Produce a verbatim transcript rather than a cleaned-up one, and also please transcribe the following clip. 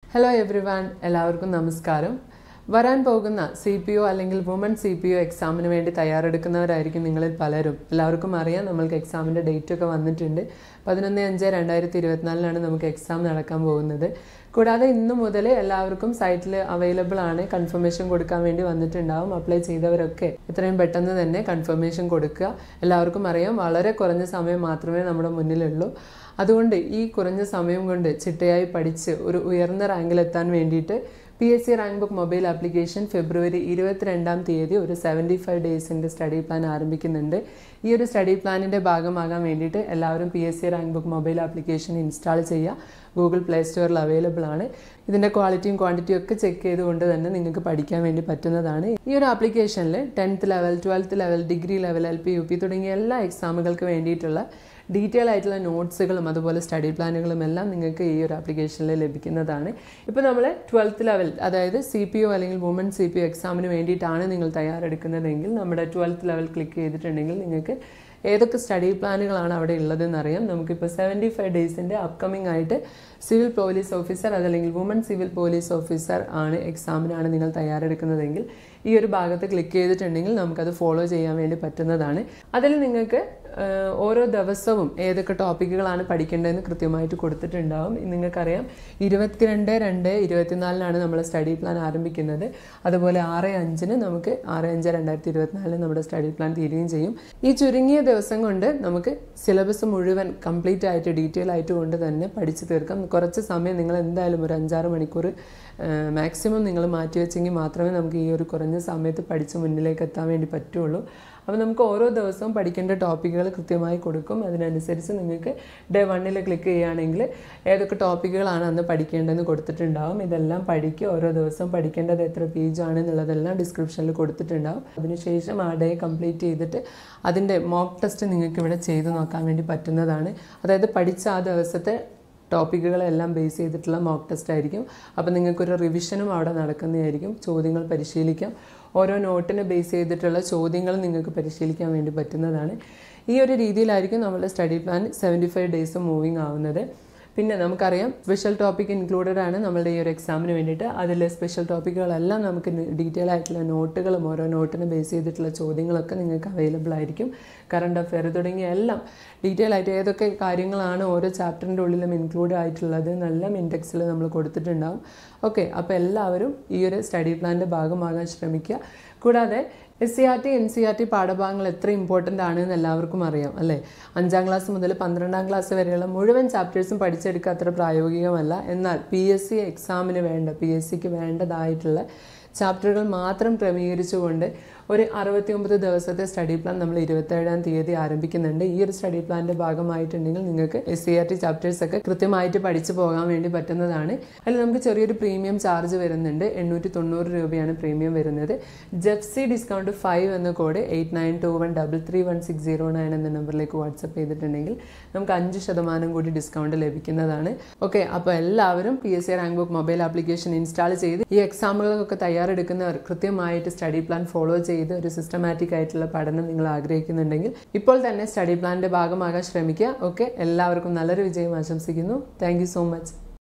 Hello everyone, എല്ലാവർക്കും നമസ്കാരം. വരാൻ പോകുന്ന സി പി ഒ അല്ലെങ്കിൽ വുമൺ സി പി ഒ എക്സാമിന് വേണ്ടി തയ്യാറെടുക്കുന്നവരായിരിക്കും നിങ്ങളിൽ പലരും. എല്ലാവർക്കും അറിയാം നമ്മൾക്ക് എക്സാമിൻ്റെ ഡേറ്റ് ഒക്കെ വന്നിട്ടുണ്ട്. പതിനൊന്ന് അഞ്ച് രണ്ടായിരത്തി ഇരുപത്തിനാലിനാണ് നമുക്ക് എക്സാം നടക്കാൻ പോകുന്നത്. കൂടാതെ ഇന്നു മുതൽ എല്ലാവർക്കും സൈറ്റിൽ അവൈലബിൾ ആണ്. കൺഫർമേഷൻ കൊടുക്കാൻ വേണ്ടി വന്നിട്ടുണ്ടാവും. അപ്ലൈ ചെയ്തവരൊക്കെ എത്രയും പെട്ടെന്ന് തന്നെ കൺഫർമേഷൻ കൊടുക്കുക. എല്ലാവർക്കും അറിയാം വളരെ കുറഞ്ഞ സമയം മാത്രമേ നമ്മുടെ മുന്നിലുള്ളൂ. അതുകൊണ്ട് ഈ കുറഞ്ഞ സമയം കൊണ്ട് ചിട്ടയായി പഠിച്ച് ഒരു ഉയർന്ന റാങ്കിലെത്താൻ വേണ്ടിയിട്ട് P S C rank book mobile application ഫെബ്രുവരി ഇരുപത്തിരണ്ടാം തീയതി ഒരു സെവൻറ്റി ഫൈവ് ഡേയ്സിൻ്റെ സ്റ്റഡി പ്ലാൻ ആരംഭിക്കുന്നുണ്ട്. ഈ ഒരു സ്റ്റഡി പ്ലാനിൻ്റെ ഭാഗമാകാൻ വേണ്ടിയിട്ട് എല്ലാവരും P S C rank book mobile application install ചെയ്യുക. ഗൂഗിൾ പ്ലേ സ്റ്റോറിൽ അവൈലബിൾ ആണ്. ഇതിൻ്റെ ക്വാളിറ്റിയും ക്വാണ്ടിറ്റിയും ഒക്കെ ചെക്ക് ചെയ്തുകൊണ്ട് തന്നെ നിങ്ങൾക്ക് പഠിക്കാൻ വേണ്ടി പറ്റുന്നതാണ്. ഈ ഒരു ആപ്ലിക്കേഷനിൽ tenth level, twelfth level, degree level, L P, U P തുടങ്ങിയ എല്ലാ എക്സാമുകൾക്ക് വേണ്ടിയിട്ടുള്ള ഡീറ്റെയിൽ ആയിട്ടുള്ള നോട്ട്സുകളും അതുപോലെ സ്റ്റഡി പ്ലാനുകളും എല്ലാം നിങ്ങൾക്ക് ഈ ഒരു ആപ്ലിക്കേഷനിൽ ലഭിക്കുന്നതാണ്. ഇപ്പോൾ നമ്മൾ ട്വൽത്ത് ലെവൽ അതായത് സി പി ഒ അല്ലെങ്കിൽ വുമൺ സി പി ഒ എക്സാമിന് വേണ്ടിയിട്ടാണ് നിങ്ങൾ തയ്യാറെടുക്കുന്നതെങ്കിൽ നമ്മുടെ ട്വൽത്ത് ലെവൽ ക്ലിക്ക് ചെയ്തിട്ടുണ്ടെങ്കിൽ നിങ്ങൾക്ക് ഏതൊക്കെ സ്റ്റഡി പ്ലാനുകളാണ് അവിടെ ഉള്ളതെന്ന് അറിയാം. നമുക്കിപ്പോൾ സെവൻറ്റി ഫൈവ് ഡേയ്സിൻ്റെ അപ്കമിംഗ് ആയിട്ട് സിവിൽ പോലീസ് ഓഫീസർ അതല്ലെങ്കിൽ വുമൺ സിവിൽ പോലീസ് ഓഫീസർ ആണ് എക്സാമിനാണ് നിങ്ങൾ തയ്യാറെടുക്കുന്നതെങ്കിൽ ഈ ഒരു ഭാഗത്ത് ക്ലിക്ക് ചെയ്തിട്ടുണ്ടെങ്കിൽ നമുക്കത് ഫോളോ ചെയ്യാൻ വേണ്ടി പറ്റുന്നതാണ്. അതിൽ നിങ്ങൾക്ക് ഓരോ ദിവസവും ഏതൊക്കെ ടോപ്പിക്കുകളാണ് പഠിക്കേണ്ടതെന്ന് കൃത്യമായിട്ട് കൊടുത്തിട്ടുണ്ടാവും. നിങ്ങൾക്കറിയാം ഇരുപത്തിരണ്ട് രണ്ട് ഇരുപത്തിനാലിനാണ് നമ്മൾ സ്റ്റഡി പ്ലാൻ ആരംഭിക്കുന്നത്. അതുപോലെ ആറ് അഞ്ചിന് നമുക്ക് ആറ് അഞ്ച് രണ്ടായിരത്തി ഇരുപത്തിനാലിന് നമ്മുടെ സ്റ്റഡി പ്ലാൻ തീരുകയും ചെയ്യും. ഈ ചുരുങ്ങിയ ദിവസം കൊണ്ട് നമുക്ക് സിലബസ് മുഴുവൻ കംപ്ലീറ്റ് ആയിട്ട് ഡീറ്റെയിൽ ആയിട്ട് കൊണ്ട് തന്നെ പഠിച്ചു തീർക്കാം. കുറച്ച് സമയം നിങ്ങൾ എന്തായാലും ഒരു അഞ്ചാറ് മണിക്കൂർ മാക്സിമം നിങ്ങൾ മാറ്റിവെച്ചെങ്കിൽ മാത്രമേ നമുക്ക് ഈ ഒരു കുറഞ്ഞ സമയത്ത് പഠിച്ച് മുന്നിലേക്ക് എത്താൻ വേണ്ടി പറ്റുള്ളൂ. അപ്പോൾ നമുക്ക് ഓരോ ദിവസവും പഠിക്കേണ്ട ടോപ്പിക്കുകൾ കൃത്യമായി കൊടുക്കും. അതിനനുസരിച്ച് നിങ്ങൾക്ക് ഡേ വണ്ണിൽ ക്ലിക്ക് ചെയ്യുകയാണെങ്കിൽ ഏതൊക്കെ ടോപ്പിക്കുകളാണ് അന്ന് പഠിക്കേണ്ടതെന്ന് കൊടുത്തിട്ടുണ്ടാവും. ഇതെല്ലാം പഠിക്കുക. ഓരോ ദിവസവും പഠിക്കേണ്ടത് എത്ര പേജ് ആണെന്നുള്ളതെല്ലാം ഡിസ്ക്രിപ്ഷനിൽ കൊടുത്തിട്ടുണ്ടാവും. അതിനുശേഷം ആ ഡേ കംപ്ലീറ്റ് ചെയ്തിട്ട് അതിൻ്റെ മോക്ക് ടെസ്റ്റ് നിങ്ങൾക്ക് ഇവിടെ ചെയ്ത് നോക്കാൻ വേണ്ടി പറ്റുന്നതാണ്. അതായത് പഠിച്ച ആ ദിവസത്തെ ടോപ്പിക്കുകളെല്ലാം ബേസ് ചെയ്തിട്ടുള്ള മോക്ക് ടെസ്റ്റ് ആയിരിക്കും. അപ്പോൾ നിങ്ങൾക്കൊരു റിവിഷനും അവിടെ നടക്കുന്നതായിരിക്കും. ചോദ്യങ്ങൾ പരിശീലിക്കാം. ഓരോ നോട്ടിനെ ബേസ് ചെയ്തിട്ടുള്ള ചോദ്യങ്ങൾ നിങ്ങൾക്ക് പരിശീലിക്കാൻ വേണ്ടി പറ്റുന്നതാണ്. ഈ ഒരു രീതിയിലായിരിക്കും നമ്മുടെ study plan seventy five days moving ആവുന്നത്. പിന്നെ നമുക്കറിയാം സ്പെഷ്യൽ ടോപ്പിക് ഇൻക്ലൂഡഡ് ആണ് നമ്മളുടെ ഈ ഒരു എക്സാമിന് വേണ്ടിയിട്ട്. അതിലെ സ്പെഷ്യൽ ടോപ്പിക്കുകളെല്ലാം നമുക്ക് ഡീറ്റെയിൽ ആയിട്ടുള്ള നോട്ടുകളും ഓരോ നോട്ടിനെ ബേസ് ചെയ്തിട്ടുള്ള ചോദ്യങ്ങളൊക്കെ നിങ്ങൾക്ക് അവൈലബിൾ ആയിരിക്കും. കറണ്ട് അഫെയർ തുടങ്ങിയ എല്ലാം ഡീറ്റെയിൽ ആയിട്ട് ഏതൊക്കെ കാര്യങ്ങളാണ് ഓരോ ചാപ്റ്ററിൻ്റെ ഉള്ളിലും ഇൻക്ലൂഡ് ആയിട്ടുള്ളത് എന്നെല്ലാം ഇൻഡെക്സിൽ നമ്മൾ കൊടുത്തിട്ടുണ്ടാവും. ഓക്കെ, അപ്പോൾ എല്ലാവരും ഈ ഒരു സ്റ്റഡി പ്ലാനിൻ്റെ ഭാഗമാകാൻ ശ്രമിക്കുക. കൂടാതെ S C R T N C R T പാഠഭാഗങ്ങൾ എത്ര ഇമ്പോർട്ടൻ്റ് ആണ് എന്ന് എല്ലാവർക്കും അറിയാം അല്ലേ. അഞ്ചാം ക്ലാസ് മുതൽ പന്ത്രണ്ടാം ക്ലാസ് വരെയുള്ള മുഴുവൻ ചാപ്റ്റേഴ്സും പഠിച്ചെടുക്കുക അത്ര പ്രായോഗികമല്ല. എന്നാൽ പി എസ് സി എക്സാമിന് വേണ്ട പി എസ് സിക്ക് വേണ്ടതായിട്ടുള്ള ചാപ്റ്ററുകൾ മാത്രം ക്രമീകരിച്ചുകൊണ്ട് ഒരു അറുപത്തി ഒമ്പത് ദിവസത്തെ സ്റ്റഡി പ്ലാൻ നമ്മൾ ഇരുപത്തേഴാം തീയതി ആരംഭിക്കുന്നുണ്ട്. ഈ ഒരു സ്റ്റഡി പ്ലാനിൻ്റെ ഭാഗമായിട്ടുണ്ടെങ്കിൽ നിങ്ങൾക്ക് S C R T chapters ഒക്കെ കൃത്യമായിട്ട് പഠിച്ചു പോകാൻ വേണ്ടി പറ്റുന്നതാണ്. അതിൽ നമുക്ക് ചെറിയൊരു പ്രീമിയം ചാർജ് വരുന്നുണ്ട്. എണ്ണൂറ്റി തൊണ്ണൂറ് രൂപയാണ് പ്രീമിയം വരുന്നത്. ജെഫ്സി ഡിസ്കൗണ്ട് ഫൈവ് എന്ന കോഡ് eight nine two one double three one six zero nine എന്ന നമ്പറിലേക്ക് വാട്സപ്പ് ചെയ്തിട്ടുണ്ടെങ്കിൽ നമുക്ക് അഞ്ച് ശതമാനം കൂടി ഡിസ്കൗണ്ട് ലഭിക്കുന്നതാണ്. ഓക്കെ, അപ്പോൾ എല്ലാവരും P S C rank book mobile application install ചെയ്ത് ഈ എക്സാമുകൾക്കൊക്കെ തയ്യാറെടുക്കുന്നവർ കൃത്യമായിട്ട് സ്റ്റഡി പ്ലാൻ ഫോളോ ചെയ്ത് ഒരു സിസ്റ്റമാറ്റിക് ആയിട്ടുള്ള പഠനം നിങ്ങൾ ആഗ്രഹിക്കുന്നുണ്ടെങ്കിൽ ഇപ്പോൾ തന്നെ സ്റ്റഡി പ്ലാനിന്റെ ഭാഗമാകാൻ ശ്രമിക്കുക. ഓക്കെ, എല്ലാവർക്കും നല്ലൊരു വിജയം ആശംസിക്കുന്നു. Thank you so much.